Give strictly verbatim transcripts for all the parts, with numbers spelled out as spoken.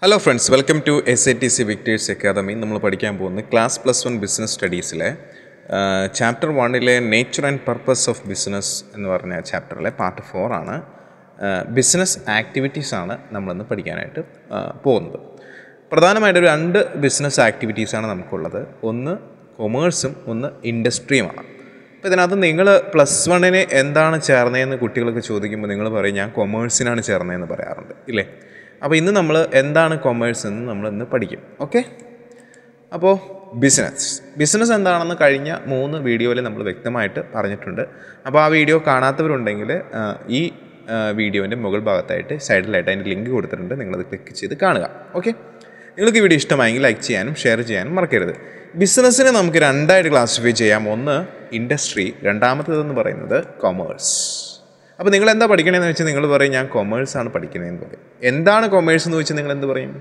Hello friends, welcome to S A T C Victors Academy. നമ്മൾ പഠിക്കാൻ പോകുന്നത് class plus one business സ്റ്റഡീസിലെ chapter വണ്ണിലെ nature and purpose of business എന്ന് പറഞ്ഞ ചാപ്റ്ററിലെ പാർട്ട് ഫോർ ആണ്. ബിസിനസ് ആക്ടിവിറ്റീസ് ആണ് നമ്മളിന്ന് പഠിക്കാനായിട്ട് പോകുന്നത്. പ്രധാനമായിട്ട് രണ്ട് ബിസിനസ് ആക്ടിവിറ്റീസാണ് നമുക്കുള്ളത്. ഒന്ന് കൊമേഴ്സും ഒന്ന് ഇൻഡസ്ട്രിയുമാണ്. അപ്പോൾ ഇതിനകത്ത് നിങ്ങൾ പ്ലസ് വണ്ണിന് എന്താണ് ചേർന്നതെന്ന് കുട്ടികൾക്ക് ചോദിക്കുമ്പോൾ നിങ്ങൾ പറയും ഞാൻ കൊമേഴ്സിനാണ് ചേർന്നതെന്ന് പറയാറുണ്ട് ഇല്ലേ. അപ്പോൾ ഇന്ന് നമ്മൾ എന്താണ് കൊമേഴ്സ് എന്ന് നമ്മൾ ഇന്ന് പഠിക്കും. ഓക്കെ, അപ്പോൾ ബിസിനസ് ബിസിനസ് എന്താണെന്ന് കഴിഞ്ഞ മൂന്ന് വീഡിയോയിൽ നമ്മൾ വ്യക്തമായിട്ട് പറഞ്ഞിട്ടുണ്ട്. അപ്പോൾ ആ വീഡിയോ കാണാത്തവരുണ്ടെങ്കിൽ ഈ വീഡിയോൻ്റെ മുകൾ ഭാഗത്തായിട്ട് സൈഡിലായിട്ട് അതിൻ്റെ ലിങ്ക് കൊടുത്തിട്ടുണ്ട്, നിങ്ങളത് ക്ലിക്ക് ചെയ്ത് കാണുക. ഓക്കെ, നിങ്ങൾക്ക് ഈ വീഡിയോ ഇഷ്ടമായെങ്കിൽ ലൈക്ക് ചെയ്യാനും ഷെയർ ചെയ്യാനും മറക്കരുത്. ബിസിനസ്സിനെ നമുക്ക് രണ്ടായിട്ട് ക്ലാസിഫൈ ചെയ്യാം. ഒന്ന് ഇൻഡസ്ട്രി, രണ്ടാമത്തേതെന്ന് പറയുന്നത് കൊമേഴ്സ്. അപ്പോൾ നിങ്ങൾ എന്താ പഠിക്കണമെന്ന് വെച്ചാൽ നിങ്ങൾ പറയും ഞാൻ കൊമേഴ്സാണ് പഠിക്കണതെന്ന് പറയും. എന്താണ് കൊമേഴ്സ് എന്ന് വെച്ചാൽ നിങ്ങൾ എന്ത് പറയും?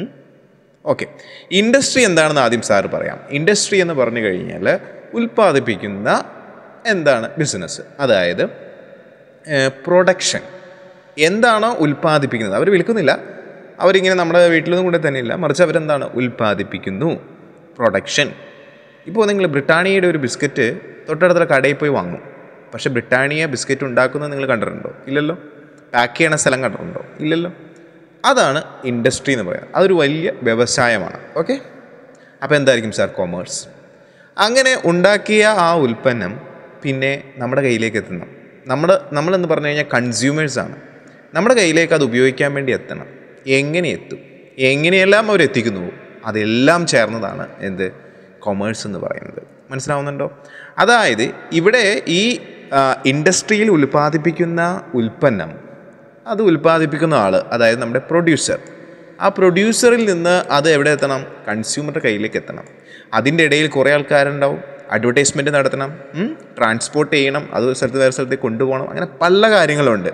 ഓക്കെ, ഇൻഡസ്ട്രി എന്താണെന്ന് ആദ്യം സാറ് പറയാം. ഇൻഡസ്ട്രി എന്ന് പറഞ്ഞു കഴിഞ്ഞാൽ ഉൽപ്പാദിപ്പിക്കുന്ന എന്താണ് ബിസിനസ്, അതായത് പ്രൊഡക്ഷൻ. എന്താണോ ഉൽപ്പാദിപ്പിക്കുന്നത്, അവർ വിൽക്കുന്നില്ല, അവരിങ്ങനെ നമ്മുടെ വീട്ടിലൊന്നും കൂടെ തന്നെയില്ല, മറിച്ച് അവരെന്താണ് ഉൽപ്പാദിപ്പിക്കുന്നു, പ്രൊഡക്ഷൻ. ഇപ്പോൾ നിങ്ങൾ ബ്രിട്ടാനിയയുടെ ഒരു ബിസ്ക്കറ്റ് തൊട്ടടുത്തുള്ള കടയിൽ പോയി വാങ്ങും, പക്ഷേ ബ്രിട്ടാനിയ ബിസ്ക്കറ്റ് ഉണ്ടാക്കുന്നത് നിങ്ങൾ കണ്ടിട്ടുണ്ടോ? ഇല്ലല്ലോ. പാക്ക് ചെയ്യണ സ്ഥലം കണ്ടിട്ടുണ്ടോ? ഇല്ലല്ലോ. അതാണ് ഇൻഡസ്ട്രി എന്ന് പറയുന്നത്. അതൊരു വലിയ വ്യവസായമാണ്. ഓക്കെ, അപ്പോൾ എന്തായിരിക്കും സാർ? കൊമേഴ്സ്. അങ്ങനെ ഉണ്ടാക്കിയ ആ ഉൽപ്പന്നം പിന്നെ നമ്മുടെ കയ്യിലേക്ക് എത്തണം. നമ്മുടെ നമ്മളെന്ന് പറഞ്ഞു കഴിഞ്ഞാൽ കൺസ്യൂമേഴ്സാണ്. നമ്മുടെ കയ്യിലേക്ക് അത് ഉപയോഗിക്കാൻ വേണ്ടി എത്തണം. എങ്ങനെ എത്തും, എങ്ങനെയെല്ലാം അവർ എത്തിക്കുന്നു, അതെല്ലാം ചേർന്നതാണ് എന്ത് കൊമേഴ്സ് എന്ന് പറയുന്നത്. മനസ്സിലാവുന്നുണ്ടോ? അതായത് ഇവിടെ ഈ ഇൻഡസ്ട്രിയിൽ ഉൽപ്പാദിപ്പിക്കുന്ന ഉൽപ്പന്നം, അത് ഉൽപ്പാദിപ്പിക്കുന്ന ആൾ, അതായത് നമ്മുടെ പ്രൊഡ്യൂസർ, ആ പ്രൊഡ്യൂസറിൽ നിന്ന് അത് എവിടെ എത്തണം? കൺസ്യൂമറുടെ കയ്യിലേക്ക് എത്തണം. അതിൻ്റെ ഇടയിൽ കുറേ ആൾക്കാരുണ്ടാവും, അഡ്വർടൈസ്മെൻറ്റ് നടത്തണം, ട്രാൻസ്പോർട്ട് ചെയ്യണം, അത് സ്ഥലത്ത് വേറെ സ്ഥലത്തേക്ക് കൊണ്ടുപോകണം, അങ്ങനെ പല കാര്യങ്ങളുണ്ട്.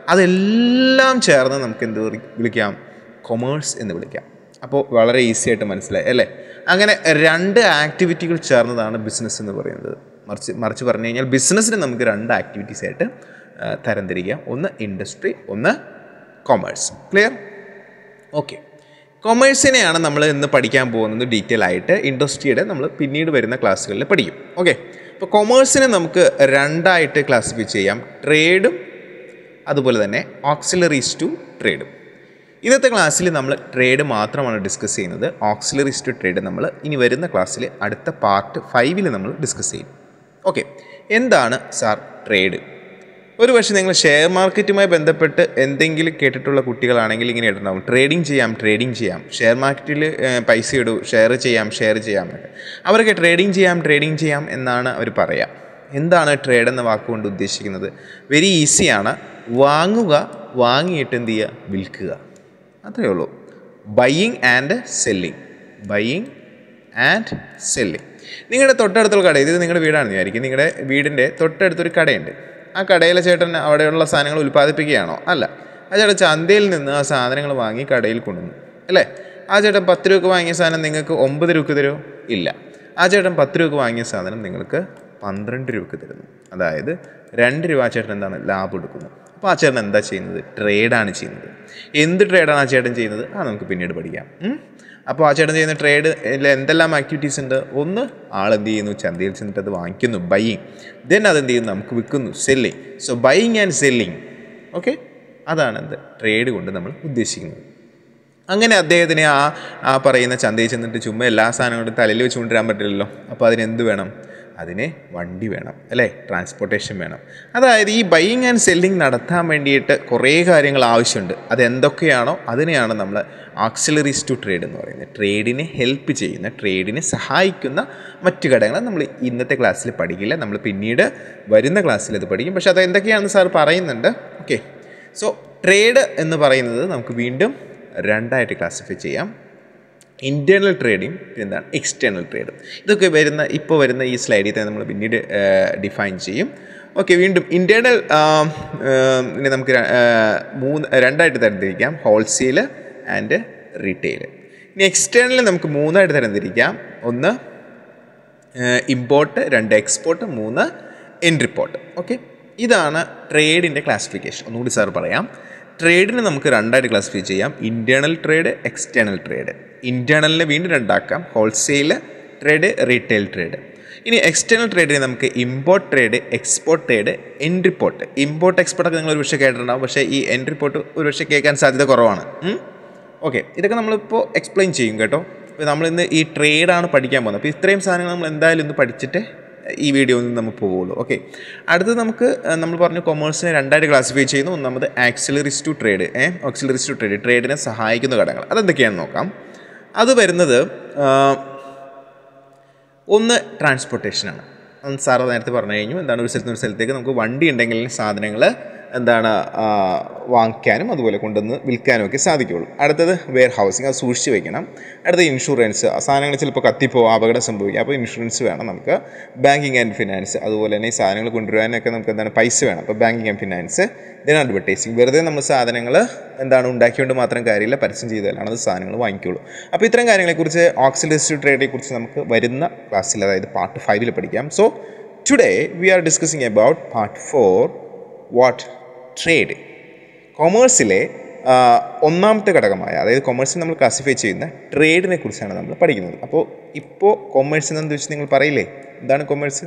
അതെല്ലാം ചേർന്ന് നമുക്ക് എന്ത് വിളിക്കാം? കൊമേഴ്സ് എന്ന് വിളിക്കാം. അപ്പോൾ വളരെ ഈസി ആയിട്ട് മനസ്സിലായി അല്ലേ? അങ്ങനെ രണ്ട് ആക്ടിവിറ്റികൾ ചേർന്നതാണ് ബിസിനസ് എന്ന് പറയുന്നത്. മറിച്ച് മറിച്ച് പറഞ്ഞു കഴിഞ്ഞാൽ ബിസിനസ്സിന് നമുക്ക് രണ്ട് ആക്ടിവിറ്റീസ് ആയിട്ട് തരംതിരിക്കാം. ഒന്ന് ഇൻഡസ്ട്രി, ഒന്ന് കൊമേഴ്സ്. ക്ലിയർ? ഓക്കെ, കൊമേഴ്സിനെയാണ് നമ്മൾ ഇന്ന് പഠിക്കാൻ പോകുന്നത് ഡീറ്റെയിൽ ആയിട്ട്. ഇൻഡസ്ട്രിയുടെ നമ്മൾ പിന്നീട് വരുന്ന ക്ലാസ്സുകളിൽ പഠിക്കും. ഓക്കെ, അപ്പോൾ കൊമേഴ്സിനെ നമുക്ക് രണ്ടായിട്ട് ക്ലാസിഫൈ ചെയ്യാം, ട്രേഡും അതുപോലെ തന്നെ ഓക്സിലറീസ് ടു ട്രേഡും. ഇന്നത്തെ ക്ലാസ്സിൽ നമ്മൾ ട്രേഡ് മാത്രമാണ് ഡിസ്കസ് ചെയ്യുന്നത്. ഓക്സിലറീസ് ടു ട്രേഡ് നമ്മൾ ഇനി വരുന്ന ക്ലാസ്സിൽ അടുത്ത പാർട്ട് ഫൈവിൽ നമ്മൾ ഡിസ്കസ് ചെയ്യും. ഓക്കെ, എന്താണ് സാർ ട്രേഡ്? ഒരു പക്ഷേ നിങ്ങൾ ഷെയർ മാർക്കറ്റുമായി ബന്ധപ്പെട്ട് എന്തെങ്കിലും കേട്ടിട്ടുള്ള കുട്ടികളാണെങ്കിൽ ഇങ്ങനെ കേട്ടിട്ടുണ്ടാവും, ട്രേഡിങ് ചെയ്യാം ട്രേഡിങ് ചെയ്യാം, ഷെയർ മാർക്കറ്റിൽ പൈസ ഇടൂ, ഷെയർ ചെയ്യാം ഷെയർ ചെയ്യാം എന്നൊക്കെ. അവരൊക്കെ ട്രേഡിങ് ചെയ്യാം ട്രേഡിങ് ചെയ്യാം എന്നാണ് അവർ പറയുക. എന്താണ് ട്രേഡ് എന്ന വാക്കുകൊണ്ട് ഉദ്ദേശിക്കുന്നത്? വെരി ഈസിയാണ്. വാങ്ങുക, വാങ്ങിയിട്ട് എന്ത് ചെയ്യുക? വിൽക്കുക. അത്രയേ ഉള്ളൂ. Buying and selling, buying and selling. നിങ്ങളുടെ തൊട്ടടുത്തുള്ള കട, ഇത് നിങ്ങളുടെ വീടാണെന്ന് വിചാരിക്കും, നിങ്ങളുടെ വീടിൻ്റെ തൊട്ടടുത്തൊരു കടയുണ്ട്. ആ കടയിലെ ചേട്ടൻ അവിടെയുള്ള സാധനങ്ങൾ ഉൽപ്പാദിപ്പിക്കുകയാണോ? അല്ല. ആ ചേട്ടൻ ചന്തയിൽ നിന്ന് ആ സാധനങ്ങൾ വാങ്ങി കടയിൽ കൊണ്ടുവന്നു അല്ലേ? ആ ചേട്ടൻ പത്ത് രൂപക്ക് വാങ്ങിയ സാധനം നിങ്ങൾക്ക് ഒമ്പത് രൂപക്ക് തരുമോ? ഇല്ല. ആ ചേട്ടൻ പത്ത് രൂപക്ക് വാങ്ങിയ സാധനം നിങ്ങൾക്ക് പന്ത്രണ്ട് രൂപക്ക് തരുന്നു. അതായത് രണ്ട് രൂപ ആ ചേട്ടൻ എന്താണ് ലാഭം എടുക്കുന്നു. അപ്പോൾ ആ ചേട്ടൻ എന്താ ചെയ്യുന്നത്? ട്രേഡാണ് ചെയ്യുന്നത്. എന്ത് ട്രേഡാണ് ആ ചേട്ടൻ ചെയ്യുന്നത്? ആ നമുക്ക് പിന്നീട് പഠിക്കാം. അപ്പോൾ ആ ചേട്ടൻ ചെയ്യുന്ന ട്രേഡ് എന്തെല്ലാം ആക്ടിവിറ്റീസ് ഉണ്ട്? ഒന്ന്, ആളെന്ത് ചെയ്യുന്നു? ചന്തയിൽ ചെന്നിട്ട് അത് വാങ്ങിക്കുന്നു, ബൈയിങ്. ദെൻ അതെന്ത് ചെയ്യുന്നു? നമുക്ക് വിൽക്കുന്നു, selling. So buying and selling. Okay, അതാണ് എന്ത് ട്രേഡ് കൊണ്ട് നമ്മൾ ഉദ്ദേശിക്കുന്നത്. അങ്ങനെ അദ്ദേഹത്തിന് ആ ആ പറയുന്ന ചന്തയിൽ ചെന്നിട്ട് ചുമ്മാ എല്ലാ സാധനങ്ങളും തലയിൽ വെച്ച് കൊണ്ടുവരാൻ പറ്റില്ലല്ലോ. അപ്പോൾ അതിനെന്ത് വേണം? അതിന് വണ്ടി വേണം അല്ലേ? ട്രാൻസ്പോർട്ടേഷൻ വേണം. അതായത് ഈ ബൈയിങ് ആൻഡ് സെല്ലിങ് നടത്താൻ വേണ്ടിയിട്ട് കുറേ കാര്യങ്ങൾ ആവശ്യമുണ്ട്. അതെന്തൊക്കെയാണോ അതിനെയാണ് നമ്മൾ ഓക്സിലറീസ് ടു ട്രേഡ് എന്ന് പറയുന്നത്. ട്രേഡിനെ ഹെൽപ്പ് ചെയ്യുന്ന, ട്രേഡിനെ സഹായിക്കുന്ന മറ്റു ഘടകങ്ങൾ നമ്മൾ ഇന്നത്തെ ക്ലാസ്സിൽ പഠിക്കില്ല, നമ്മൾ പിന്നീട് വരുന്ന ക്ലാസ്സിൽ അത് പഠിക്കും. പക്ഷേ അത് എന്തൊക്കെയാണെന്ന് സാർ പറയുന്നുണ്ട്. ഓക്കെ, സോ ട്രേഡ് എന്ന് പറയുന്നത് നമുക്ക് വീണ്ടും രണ്ടായിട്ട് ക്ലാസിഫൈ ചെയ്യാം. ഇൻറ്റേർണൽ ട്രേഡിങ്, എന്താണ് എക്സ്റ്റേണൽ ട്രേഡും. ഇതൊക്കെ വരുന്ന ഇപ്പോൾ വരുന്ന ഈ സ്ലൈഡിൽ തന്നെ നമ്മൾ പിന്നീട് ഡിഫൈൻ ചെയ്യും. ഓക്കെ, വീണ്ടും ഇൻറ്റേർണൽ നമുക്ക് മൂന്ന് രണ്ടായിട്ട് തരംതിരിക്കാം, ഹോൾസെയിൽ ആൻഡ് റീറ്റെയിൽ. ഇനി എക്സ്റ്റേണൽ നമുക്ക് മൂന്നായിട്ട് തരംതിരിക്കാം. ഒന്ന് ഇമ്പോർട്ട്, രണ്ട് എക്സ്പോർട്ട്, മൂന്ന് എൻട്രിപ്പോർട്ട്. ഓക്കെ, ഇതാണ് ട്രേഡിൻ്റെ ക്ലാസിഫിക്കേഷൻ. ഒന്നുകൂടി സാർ പറയാം. ട്രേഡിനെ നമുക്ക് രണ്ടായിട്ട് ക്ലാസിഫൈ ചെയ്യാം. Internal trade, external trade. ഇൻറ്റേർണലിനെ വീണ്ടും രണ്ടാക്കാം, ഹോൾസെയിൽ ട്രേഡ്, റീറ്റെയിൽ ട്രേഡ്. ഇനി എക്സ്റ്റേണൽ ട്രേഡിനെ നമുക്ക് import trade, export trade, entrepot. Import എക്സ്പോർട്ടൊക്കെ നിങ്ങൾ ഒരു പക്ഷേ കേട്ടിട്ടുണ്ടാവും, പക്ഷേ ഈ എൻട്രിപ്പോർട്ട് ഒരു പക്ഷേ കേൾക്കാൻ സാധ്യത കുറവാണ്. ഓക്കെ, ഇതൊക്കെ നമ്മളിപ്പോൾ എക്സ്പ്ലെയിൻ ചെയ്യും കേട്ടോ. അപ്പോൾ നമ്മളിന്ന് ഈ ട്രേഡാണ് പഠിക്കാൻ പോകുന്നത്. അപ്പോൾ ഇത്രയും സാധനങ്ങൾ നമ്മൾ എന്തായാലും ഇന്ന് പഠിച്ചിട്ട് ഈ വീഡിയോയിൽ നിന്ന് നമുക്ക് പോകുള്ളൂ. ഓക്കെ, അടുത്തത് നമുക്ക് നമ്മൾ പറഞ്ഞു കൊമേഴ്സിനെ രണ്ടായിട്ട് ക്ലാസിഫൈ ചെയ്യുന്നു. ഒന്നാമത് ആക്സിലറീസ് ടു ട്രേഡ്, ഏ ആക്സിലറീസ് ടു ട്രേഡ്, ട്രേഡിനെ സഹായിക്കുന്ന ഘടകങ്ങൾ. അതെന്തൊക്കെയാണെന്ന് നോക്കാം. അത് വരുന്നത് ഒന്ന് ട്രാൻസ്പോർട്ടേഷനാണ്. സാറ് നേരത്തെ പറഞ്ഞു കഴിഞ്ഞു. എന്താണ്, ഒരു സ്ഥലത്ത് ഒരു സ്ഥലത്തേക്ക് നമുക്ക് വണ്ടി ഉണ്ടെങ്കിൽ സാധനങ്ങൾ എന്താണ് വാങ്ങിക്കാനും അതുപോലെ കൊണ്ടുവന്ന് വിൽക്കാനും ഒക്കെ സാധിക്കുകയുള്ളൂ. അടുത്തത് വെയർ ഹൗസിങ്, അത് സൂക്ഷിച്ച് വയ്ക്കണം. അടുത്തത് ഇൻഷുറൻസ്, ആ സാധനങ്ങൾ ചിലപ്പോൾ കത്തിപ്പോകും, അപകടം സംഭവിക്കുക, അപ്പോൾ ഇൻഷുറൻസ് വേണം നമുക്ക്. ബാങ്കിങ് ആൻഡ് ഫിനാൻസ്, അതുപോലെ തന്നെ ഈ സാധനങ്ങൾ കൊണ്ടുവരാനൊക്കെ നമുക്ക് എന്താണ് പൈസ വേണം, അപ്പോൾ banking and finance. Then advertising, വെറുതെ നമ്മൾ സാധനങ്ങൾ എന്താണ് ഉണ്ടാക്കിക്കൊണ്ട് മാത്രം കാര്യമില്ല, പരസ്യം ചെയ്താലാണ് അത് സാധനങ്ങൾ വാങ്ങിക്കുള്ളൂ. അപ്പോൾ ഇത്തരം കാര്യങ്ങളെക്കുറിച്ച് ഓക്സിലറീസ് ട്രേഡിനെ കുറിച്ച് നമുക്ക് വരുന്ന ക്ലാസ്സിൽ, അതായത് പാർട്ട് ഫൈവിൽ പഠിക്കാം. So today we are discussing about part four, what trade. കൊമേഴ്സിലെ ഒന്നാമത്തെ ഘടകമായ, അതായത് കൊമേഴ്സിൽ നമ്മൾ ക്ലാസിഫൈ ചെയ്യുന്ന ട്രേഡിനെ കുറിച്ചാണ് നമ്മൾ പഠിക്കുന്നത്. അപ്പോൾ ഇപ്പോൾ കൊമേഴ്സ് എന്ന് വെച്ച് നിങ്ങൾ പറയില്ലേ, എന്താണ് കൊമേഴ്സ്?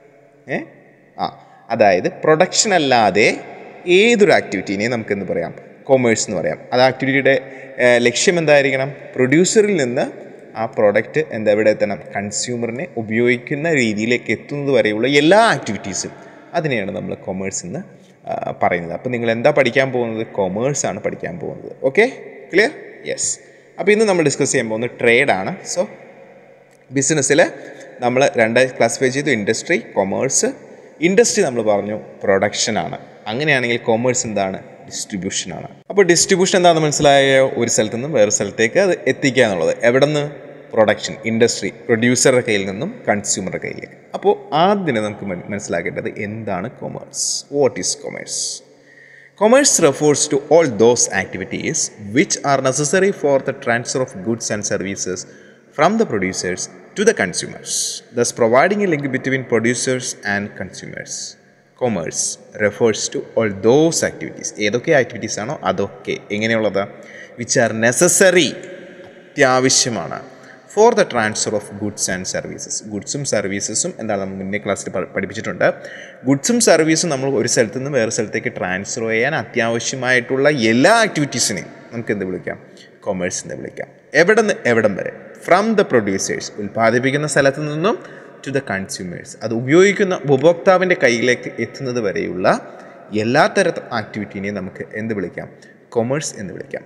ഏ ആ അതായത് പ്രൊഡക്ഷൻ അല്ലാതെ ഏതൊരു ആക്ടിവിറ്റീനെയും നമുക്കെന്ന് പറയാം കൊമേഴ്സ് എന്ന് പറയാം. അത് ആക്ടിവിറ്റിയുടെ ലക്ഷ്യം എന്തായിരിക്കണം? പ്രൊഡ്യൂസറിൽ നിന്ന് ആ പ്രോഡക്റ്റ് എന്താ എവിടെ എത്തണം? കൺസ്യൂമറിനെ ഉപയോഗിക്കുന്ന രീതിയിലേക്ക് എത്തുന്നത് വരെയുള്ള എല്ലാ ആക്ടിവിറ്റീസും, അതിനെയാണ് നമ്മൾ കൊമേഴ്സ് എന്ന് പറയുന്നത്. അപ്പോൾ നിങ്ങൾ എന്താ പഠിക്കാൻ പോകുന്നത്? കൊമേഴ്സാണ് പഠിക്കാൻ പോകുന്നത്. Okay, clear? യെസ്. അപ്പോൾ ഇന്ന് നമ്മൾ ഡിസ്കസ് ചെയ്യാൻ പോകുന്നത് ട്രേഡാണ്. സോ ബിസിനസ്സിൽ നമ്മൾ രണ്ടായി ക്ലാസിഫൈ ചെയ്തു, ഇൻഡസ്ട്രി, കൊമേഴ്സ്. ഇൻഡസ്ട്രി നമ്മൾ പറഞ്ഞു പ്രൊഡക്ഷനാണ്. അങ്ങനെയാണെങ്കിൽ കൊമേഴ്സ് എന്താണ്? ഡിസ്ട്രിബ്യൂഷനാണ്. അപ്പോൾ ഡിസ്ട്രിബ്യൂഷൻ എന്താണെന്ന് മനസ്സിലായോ? ഒരു സ്ഥലത്തു നിന്നും വേറെ സ്ഥലത്തേക്ക് അത് എത്തിക്കുക എന്നുള്ളത്. എവിടെ നിന്ന്? പ്രൊഡക്ഷൻ, ഇൻഡസ്ട്രി, പ്രൊഡ്യൂസറുടെ കയ്യിൽ നിന്നും കൺസ്യൂമറുടെ കയ്യിലേക്ക്. അപ്പോൾ ആദ്യം നമുക്ക് മനസ്സിലാക്കേണ്ടത് എന്താണ് commerce? What is commerce? Commerce refers to all those activities which are necessary for the transfer of goods and services from the producers to the consumers, thus providing a link between producers and consumers. Commerce refers to all those activities. ഏതൊക്കെ activities ആണോ അതൊക്കെ എങ്ങനെയുള്ളത്? Which are necessary, അത്യാവശ്യമാണ്, for the transfer of goods and services. ഗുഡ്സും സർവീസസും എന്താണ് നമ്മൾ മുന്നേ ക്ലാസ്സിൽ പഠിപ്പിച്ചിട്ടുണ്ട്. ഗുഡ്സും സർവീസും നമ്മൾ ഒരു സ്ഥലത്ത് നിന്ന് വേറെ സ്ഥലത്തേക്ക് ട്രാൻസ്ഫർ ചെയ്യാൻ അത്യാവശ്യമായിട്ടുള്ള എല്ലാ ആക്ടിവിറ്റീസിനെയും നമുക്ക് എന്ത് വിളിക്കാം? കൊമേഴ്സ് എന്ന് വിളിക്കാം. എവിടെ നിന്ന് എവിടം വരെ? ഫ്രം ദ പ്രൊഡ്യൂസേഴ്സ്, ഉൽപ്പാദിപ്പിക്കുന്ന സ്ഥലത്ത് നിന്നും, ടു ദ കൺസ്യൂമേഴ്സ്, അത് ഉപയോഗിക്കുന്ന ഉപഭോക്താവിൻ്റെ കയ്യിലേക്ക് എത്തുന്നത് വരെയുള്ള എല്ലാ തരത്തിലും ആക്ടിവിറ്റീനെയും നമുക്ക് എന്ത് വിളിക്കാം? കൊമേഴ്സ് എന്ന് വിളിക്കാം.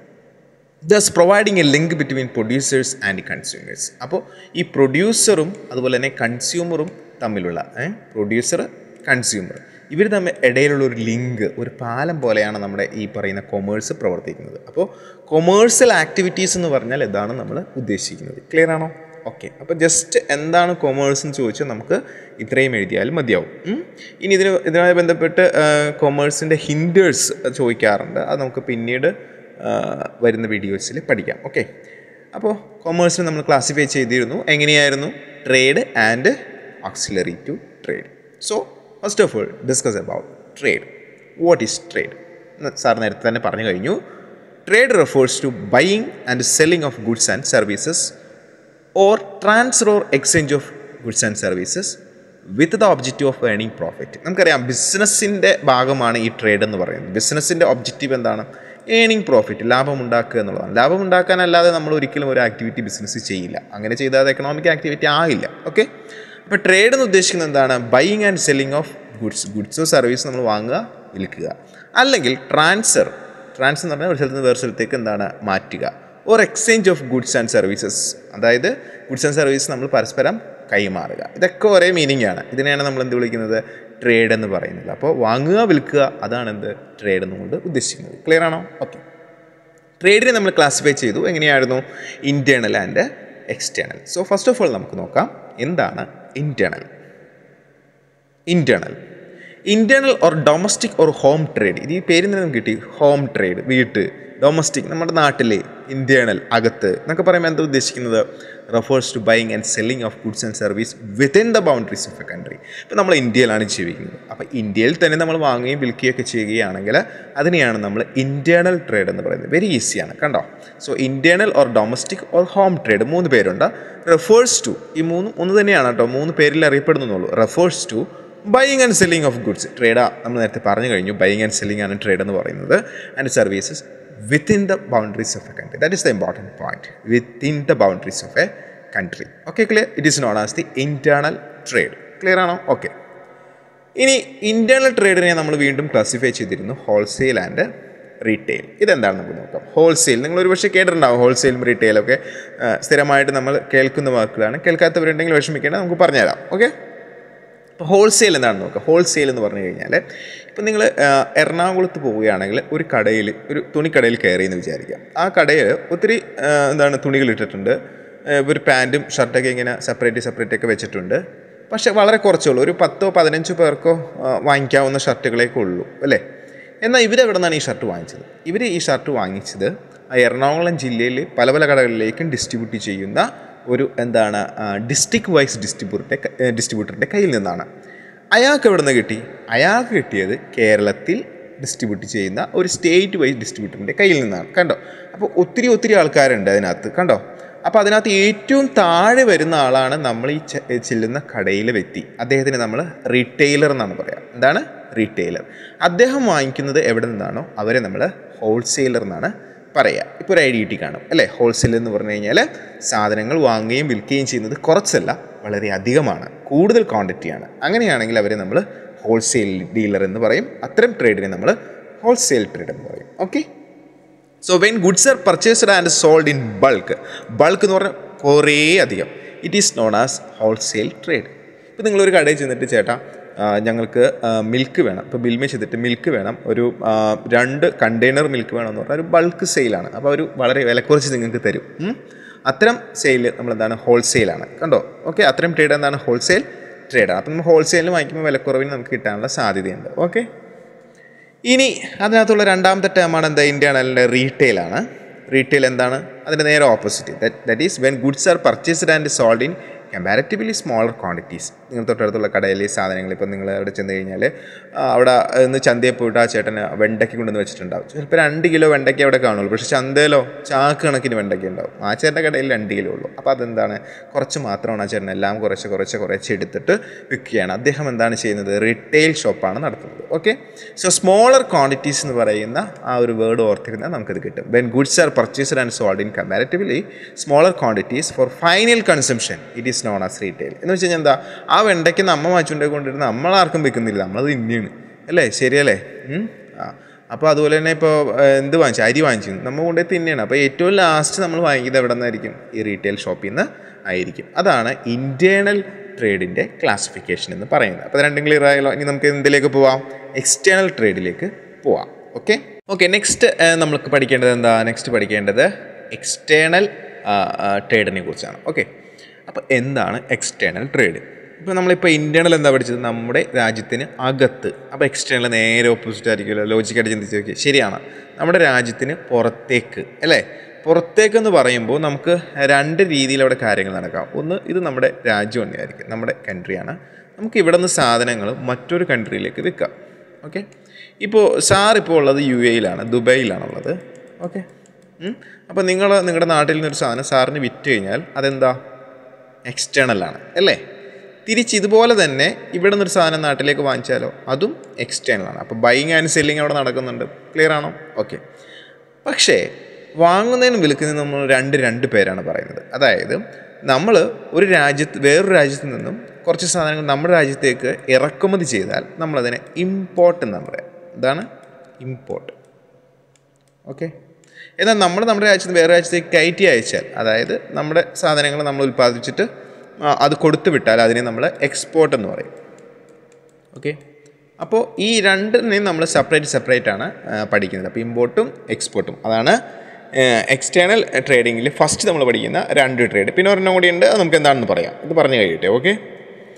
Thus providing a link between producers and consumers. അപ്പോൾ ഈ പ്രൊഡ്യൂസറും അതുപോലെ തന്നെ കൺസ്യൂമറും തമ്മിലുള്ള പ്രൊഡ്യൂസർ, കൺസ്യൂമർ, ഇവർ തമ്മിൽ ഇടയിലുള്ള ഒരു ലിങ്ക്, ഒരു പാലം പോലെയാണ് നമ്മുടെ ഈ പറയുന്ന കൊമേഴ്സ് പ്രവർത്തിക്കുന്നത്. അപ്പോൾ കൊമേഴ്സ്യൽ ആക്ടിവിറ്റീസ് എന്ന് പറഞ്ഞാൽ ഇതാണ് നമ്മൾ ഉദ്ദേശിക്കുന്നത്. ക്ലിയർ ആണോ? ഓക്കെ, അപ്പോൾ ജസ്റ്റ് എന്താണ് കൊമേഴ്സ് എന്ന് ചോദിച്ചാൽ നമുക്ക് ഇത്രയും എഴുതിയാലും മതിയാവും. ഇനി ഇതിന് ഇതിനുമായി ബന്ധപ്പെട്ട് കൊമേഴ്സിൻ്റെ ഹിൻഡേഴ്സ് ചോദിക്കാറുണ്ട്. അത് നമുക്ക് പിന്നീട് വരുന്ന വീഡിയോസിൽ പഠിക്കാം. ഓക്കെ, അപ്പോൾ കൊമേഴ്സിനെ നമ്മൾ ക്ലാസിഫൈ ചെയ്തിരുന്നു. എങ്ങനെയായിരുന്നു? Trade and auxiliary to trade. So first of all discuss about trade. What is trade? Sir നേരത്തെ തന്നെ പറഞ്ഞു കഴിഞ്ഞു. Trade refers to buying and selling of goods and services or transfer or exchange of goods and services with the objective of earning profit. നമുക്കറിയാം ബിസിനസ്സിൻ്റെ ഭാഗമാണ് ഈ trade എന്ന് പറയുന്നത്. ബിസിനസ്സിൻ്റെ ഒബ്ജക്റ്റീവ് എന്താണ്? ഏണിംഗ് പ്രോഫിറ്റ്, ലാഭം ഉണ്ടാക്കുക എന്നുള്ളതാണ്. ലാഭം ഉണ്ടാക്കാനല്ലാതെ നമ്മൾ ഒരിക്കലും ഒരു ആക്ടിവിറ്റി ബിസിനസ് ചെയ്യില്ല. അങ്ങനെ ചെയ്താൽ അത് എക്കണോമിക് ആക്ടിവിറ്റി ആകില്ല. ഓക്കെ, അപ്പോൾ ട്രേഡ് എന്ന് ഉദ്ദേശിക്കുന്നത് എന്താണ്? Buying and selling of goods, ഗുഡ്സോ സർവീസ് നമ്മൾ വാങ്ങുക, വിൽക്കുക. അല്ലെങ്കിൽ ട്രാൻസ്ഫർ, ട്രാൻസ്ഫർ എന്ന് പറഞ്ഞാൽ ഒരു സ്ഥലത്ത് നിന്ന് വേറെ സ്ഥലത്തേക്ക് എന്താണ് മാറ്റുക. Or exchange of goods and services, അതായത് ഗുഡ്സ് ആൻഡ് സർവീസ് നമ്മൾ പരസ്പരം കൈമാറുക. ഇതൊക്കെ ഒരേ മീനിങ് ആണ്. ഇതിനെയാണ് നമ്മൾ എന്ത് വിളിക്കുന്നത്? ട്രേഡ് എന്ന് പറയുന്നത്. അപ്പോൾ വാങ്ങുക, വിൽക്കുക, അതാണ് എന്ത് ട്രേഡ് എന്നുകൊണ്ട് ഉദ്ദേശിക്കുന്നത്. ക്ലിയർ ആണോ? ഓക്കെ, ട്രേഡിനെ നമ്മൾ ക്ലാസിഫൈ ചെയ്തു. എങ്ങനെയായിരുന്നു? Internal and external. So first of all നമുക്ക് നോക്കാം എന്താണ് internal. Internal internal or domestic or home trade. ഇത് ഈ പേരിൽ നിന്ന് കിട്ടി. ഹോം ട്രേഡ്, വീട്ട്, ഡൊമസ്റ്റിക് നമ്മുടെ നാട്ടിലെ ഇന്റേണൽ അകത്ത് എന്നൊക്കെ പറയുമ്പോൾ എന്താ ഉദ്ദേശിക്കുന്നത്? Refers to buying and selling of goods and service within the boundaries of a country. ഇപ്പോൾ നമ്മൾ ഇന്ത്യയിലാണ് ജീവിക്കുന്നത്. അപ്പോൾ ഇന്ത്യയിൽ തന്നെ നമ്മൾ വാങ്ങുകയും വിൽക്കുകയൊക്കെ ചെയ്യുകയാണെങ്കിൽ അതിനെയാണ് നമ്മൾ ഇൻറ്റേർണൽ ട്രേഡ് എന്ന് പറയുന്നത്. വെരി ഈസിയാണ്, കണ്ടോ? So internal or domestic or home trade മൂന്ന് പേരുണ്ട്. റെഫേഴ്സ് ടു, ഈ മൂന്ന് ഒന്ന് തന്നെയാണ് കേട്ടോ, മൂന്ന് പേരിൽ അറിയപ്പെടുന്നുള്ളൂ. Refers to buying and selling of goods, trade നമ്മൾ നേരത്തെ പറഞ്ഞു കഴിഞ്ഞു. ബൈയിങ് ആൻഡ് സെല്ലിംഗ് ആണ് ട്രേഡ് എന്ന് പറയുന്നത്. And services within the boundaries of a country. That is the important point. Within the boundaries of a country. Okay, clear? It is known as the internal trade. Clear ആണോ? ഓക്കെ. ഇനി internal ട്രേഡിനെ നമ്മൾ വീണ്ടും classify ചെയ്തിരുന്നു wholesale and retail. ഇതെന്താണ് നമുക്ക് നോക്കാം. ഹോൾസെയിൽ നിങ്ങൾ ഒരു പക്ഷേ കേട്ടിട്ടുണ്ടാവും. ഹോൾസെയിലും റീറ്റെയിലൊക്കെ സ്ഥിരമായിട്ട് നമ്മൾ കേൾക്കുന്ന വാക്കുകളാണ്. കേൾക്കാത്തവരുണ്ടെങ്കിൽ വിഷമിക്കേണ്ട, നമുക്ക് പറഞ്ഞുതരാം. ഓക്കെ. ഇപ്പോൾ ഹോൾസെയിൽ എന്താണെന്ന് നോക്കാം. ഹോൾസെയിൽ എന്ന് പറഞ്ഞു കഴിഞ്ഞാൽ ഇപ്പം നിങ്ങൾ എറണാകുളത്ത് പോവുകയാണെങ്കിൽ ഒരു കടയിൽ, ഒരു തുണിക്കടയിൽ കയറി എന്ന് വിചാരിക്കാം. ആ കടയിൽ ഒത്തിരി എന്താണ് തുണികൾ ഇട്ടിട്ടുണ്ട്. ഒരു പാൻറ്റും ഷർട്ടൊക്കെ ഇങ്ങനെ സെപ്പറേറ്റ് സെപ്പറേറ്റ് ഒക്കെ വെച്ചിട്ടുണ്ട്. പക്ഷേ വളരെ കുറച്ചേ ഉള്ളൂ, ഒരു പത്തോ പതിനഞ്ചോ പേർക്കോ വാങ്ങിക്കാവുന്ന ഷർട്ടുകളേക്കേ ഉള്ളൂ അല്ലേ. എന്നാൽ ഇവരെവിടെ നിന്നാണ് ഈ ഷർട്ട് വാങ്ങിച്ചത്? ഇവർ ഈ ഷർട്ട് വാങ്ങിച്ചത് എറണാകുളം ജില്ലയിൽ പല പല കടകളിലേക്കും ഡിസ്ട്രിബ്യൂട്ട് ചെയ്യുന്ന ഒരു എന്താണ് ഡിസ്ട്രിക്ട് വൈസ് ഡിസ്ട്രിബ്യൂട്ടറിൻ്റെ ഡിസ്ട്രിബ്യൂട്ടറിൻ്റെ കയ്യിൽ നിന്നാണ്. അയാൾക്ക് എവിടെ നിന്ന് കിട്ടി? അയാൾക്ക് കിട്ടിയത് കേരളത്തിൽ ഡിസ്ട്രിബ്യൂട്ട് ചെയ്യുന്ന ഒരു സ്റ്റേറ്റ് വൈസ് ഡിസ്ട്രിബ്യൂട്ടറിൻ്റെ കയ്യിൽ നിന്നാണ്. കണ്ടോ? അപ്പോൾ ഒത്തിരി ഒത്തിരി ആൾക്കാരുണ്ട് അതിനകത്ത്, കണ്ടോ? അപ്പോൾ അതിനകത്ത് ഏറ്റവും താഴെ വരുന്ന ആളാണ് നമ്മൾ ഈ ചെല്ലുന്ന കടയിലെ വ്യക്തി. അദ്ദേഹത്തിന് നമ്മൾ റീറ്റെയിലർ എന്നാണ് പറയുക. എന്താണ്? റീറ്റെയിലർ. അദ്ദേഹം വാങ്ങിക്കുന്നത് എവിടെ നിന്നാണോ അവരെ നമ്മൾ ഹോൾസെയിലർ എന്നാണ് പറയുക. ഇപ്പോൾ ഒരു ഐ ഡി ടി കാണും അല്ലേ. ഹോൾസെയിൽ എന്ന് പറഞ്ഞു കഴിഞ്ഞാൽ സാധനങ്ങൾ വാങ്ങുകയും വിൽക്കുകയും ചെയ്യുന്നത് കുറച്ചല്ല, വളരെ അധികമാണ്, കൂടുതൽ ക്വാണ്ടിറ്റിയാണ്. അങ്ങനെയാണെങ്കിൽ അവരെ നമ്മൾ ഹോൾസെയിൽ ഡീലർ എന്ന് പറയും. അത്തരം ട്രേഡിനെ നമ്മൾ ഹോൾസെയിൽ ട്രേഡ് എന്ന് പറയും. Okay. So when goods are purchased and sold in bulk, bulk എന്ന് പറഞ്ഞാൽ കുറേ അധികം, it is known as wholesale trade. ഇപ്പോൾ നിങ്ങളൊരു കടയിൽ ചെന്നിട്ട് ചേട്ടാ ഞങ്ങൾക്ക് മിൽക്ക് വേണം, ഇപ്പോൾ ബിൽമേ ചെയ്തിട്ട് മിൽക്ക് വേണം, ഒരു രണ്ട് കണ്ടെയ്നർ മിൽക്ക് വേണമെന്ന് പറഞ്ഞാൽ ഒരു ബൾക്ക് സെയിലാണ്. അപ്പോൾ ഒരു വളരെ വില കുറച്ച് നിങ്ങൾക്ക് തരും. അത്തരം സെയിൽ നമ്മളെന്താണ്? ഹോൾസെയിലാണ്. കണ്ടോ? ഓക്കെ. അത്തരം ട്രേഡ് എന്താണ്? ഹോൾസെയിൽ ട്രേഡാണ്. അപ്പോൾ നമ്മൾ ഹോൾസെയിലിൽ വാങ്ങിക്കുമ്പോൾ വിലക്കുറവിന് നമുക്ക് കിട്ടാനുള്ള സാധ്യതയുണ്ട്. ഓക്കെ. ഇനി അതിനകത്തുള്ള രണ്ടാമത്തെ ടേമാണ് എന്താ? ഇൻറ്റേർണലിൻ്റെ റീറ്റെയിലാണ്. റീറ്റെയിൽ എന്താണ്? അതിൻ്റെ നേരെ opposite. That that is when goods are purchased and sold in comparatively smaller quantities. നിങ്ങൾ തൊട്ടടുത്തുള്ള കടയിലെ സാധനങ്ങൾ ഇപ്പോൾ നിങ്ങൾ അവിടെ ചെന്ന് കഴിഞ്ഞാൽ അവിടെ ഇന്ന് ചന്തയിൽ പോയിട്ട് ആ ചേട്ടന് വെണ്ടയ്ക്ക കൊണ്ടുവന്ന് വെച്ചിട്ടുണ്ടാവും. ചിലപ്പോൾ രണ്ട് കിലോ വെണ്ടയ്ക്ക അവിടെ കാണുള്ളൂ. പക്ഷേ ചന്തയിലോ ചാക്ക് കണക്കിന് വെണ്ടയ്ക്ക ഉണ്ടാവും. ആ ചേട്ടൻ്റെ കടയിൽ രണ്ട് കിലോ ഉള്ളൂ. അപ്പോൾ അതെന്താണ്? കുറച്ച് മാത്രമാണ് ആ ചേട്ടൻ എല്ലാം കുറച്ച് കുറച്ച് കുറച്ച് എടുത്തിട്ട് വിൽക്കുകയാണ്. അദ്ദേഹം എന്താണ് ചെയ്യുന്നത്? റീറ്റെയിൽ ഷോപ്പാണ് നടത്തുന്നത്. ഓക്കെ. സോ സ്മോളർ ക്വാണ്ടിറ്റീസ് എന്ന് പറയുന്ന ആ ഒരു വേർഡ് ഓർത്തിരുന്നാൽ നമുക്കത് കിട്ടും. When goods are purchased and sold in comparatively smaller quantities for final consumption it is known as retail. എന്ന് വെച്ച് കഴിഞ്ഞാൽ എന്താ? ആ വെണ്ടയ്ക്ക് നമ്മ വാങ്ങിച്ചുകൊണ്ടേ കൊണ്ടിരുന്ന നമ്മളാർക്കും വെക്കുന്നില്ല, നമ്മളത് ഇന്നെയാണ് അല്ലേ. ശരിയല്ലേ? ആ അപ്പോൾ അതുപോലെ തന്നെ ഇപ്പോൾ എന്ത് വാങ്ങിച്ചു? അരി വാങ്ങിച്ചു നമ്മൾ കൊണ്ടുപോയി തിന്നെയാണ്. അപ്പോൾ ഏറ്റവും ലാസ്റ്റ് നമ്മൾ വാങ്ങിക്കുന്നത് എവിടെ നിന്നായിരിക്കും? ഈ റീറ്റെയിൽ ഷോപ്പിൽ നിന്ന് ആയിരിക്കും. അതാണ് ഇൻറ്റേർണൽ ട്രേഡിൻ്റെ ക്ലാസിഫിക്കേഷൻ എന്ന് പറയുന്നത്. അപ്പോൾ രണ്ടും ക്ലിയർ ആയല്ലോ. ഇനി നമുക്ക് എന്തിലേക്ക് പോവാം? എക്സ്റ്റേണൽ ട്രേഡിലേക്ക് പോവാം. ഓക്കെ. ഓക്കെ. നെക്സ്റ്റ് നമുക്ക് പഠിക്കേണ്ടത് എന്താ? നെക്സ്റ്റ് പഠിക്കേണ്ടത് എക്സ്റ്റേണൽ ട്രേഡിനെ കുറിച്ചാണ്. ഓക്കെ. അപ്പോൾ എന്താണ് എക്സ്റ്റേണൽ ട്രേഡ്? ഇപ്പോൾ നമ്മളിപ്പോൾ ഇൻറ്റേർണൽ എന്താ പഠിച്ചത്? നമ്മുടെ രാജ്യത്തിന് അകത്ത്. അപ്പോൾ എക്സ്റ്റേണൽ നേരെ ഓപ്പോസിറ്റ് ആയിരിക്കുമല്ലോ. ലോജിക്കായിട്ട് ചിന്തിച്ച് നോക്കി. ശരിയാണ്. നമ്മുടെ രാജ്യത്തിന് പുറത്തേക്ക് അല്ലേ. പുറത്തേക്കെന്ന് പറയുമ്പോൾ നമുക്ക് രണ്ട് രീതിയിൽ അവിടെ കാര്യങ്ങൾ നടക്കാം. ഒന്ന്, ഇത് നമ്മുടെ രാജ്യം തന്നെയായിരിക്കും, നമ്മുടെ കൺട്രിയാണ്. നമുക്ക് ഇവിടെ നിന്ന് സാധനങ്ങൾ മറ്റൊരു കൺട്രിയിലേക്ക് വിൽക്കാം. ഓക്കെ. ഇപ്പോൾ സാർ ഇപ്പോൾ ഉള്ളത് യു എയിലാണ്, ദുബൈയിലാണുള്ളത്. ഓക്കെ. അപ്പോൾ നിങ്ങൾ നിങ്ങളുടെ നാട്ടിൽ നിന്നൊരു സാധനം സാറിന് വിറ്റ് കഴിഞ്ഞാൽ അതെന്താ? എക്സ്റ്റേണലാണ് അല്ലേ. തിരിച്ച് ഇതുപോലെ തന്നെ ഇവിടെ നിന്നൊരു സാധനം നാട്ടിലേക്ക് വാങ്ങിച്ചാലോ അതും എക്സ്റ്റേണലാണ്. അപ്പോൾ ബൈയിങ് ആൻഡ് സെല്ലിങ് അവിടെ നടക്കുന്നുണ്ട്. ക്ലിയർ ആണോ? ഓക്കെ. പക്ഷേ വാങ്ങുന്നതിനും വിൽക്കുന്നതിനും നമ്മൾ രണ്ട് രണ്ട് പേരാണ് പറയുന്നത്. അതായത് നമ്മൾ ഒരു രാജ്യത്ത് വേറൊരു രാജ്യത്ത് നിന്നും കുറച്ച് സാധനങ്ങൾ നമ്മുടെ രാജ്യത്തേക്ക് ഇറക്കുമതി ചെയ്താൽ നമ്മളതിനെ ഇമ്പോർട്ട് എന്നാണ് പറയാം. ഇതാണ് ഇമ്പോർട്ട്. ഓക്കെ. എന്നാൽ നമ്മൾ നമ്മുടെ രാജ്യത്ത് വേറെ രാജ്യത്തേക്ക് കയറ്റി അയച്ചാൽ, അതായത് നമ്മുടെ സാധനങ്ങൾ നമ്മൾ ഉൽപ്പാദിപ്പിച്ചിട്ട് അത് കൊടുത്തു വിട്ടാൽ അതിനെ നമ്മൾ എക്സ്പോർട്ട് എന്ന് പറയും. ഓക്കെ. അപ്പോൾ ഈ രണ്ടിനെയും നമ്മൾ സെപ്പറേറ്റ് സെപ്പറേറ്റ് ആണ് പഠിക്കുന്നത്. അപ്പോൾ ഇമ്പോർട്ടും എക്സ്പോർട്ടും അതാണ് എക്സ്റ്റേണൽ ട്രേഡിങ്ങിൽ ഫസ്റ്റ് നമ്മൾ പഠിക്കുന്ന രണ്ട് ട്രേഡ്. പിന്നെ ഒരെണ്ണം കൂടി ഉണ്ട്, അത് നമുക്ക് എന്താണെന്ന് പറയാം. ഇത് പറഞ്ഞു കഴിയട്ടെ. ഓക്കെ.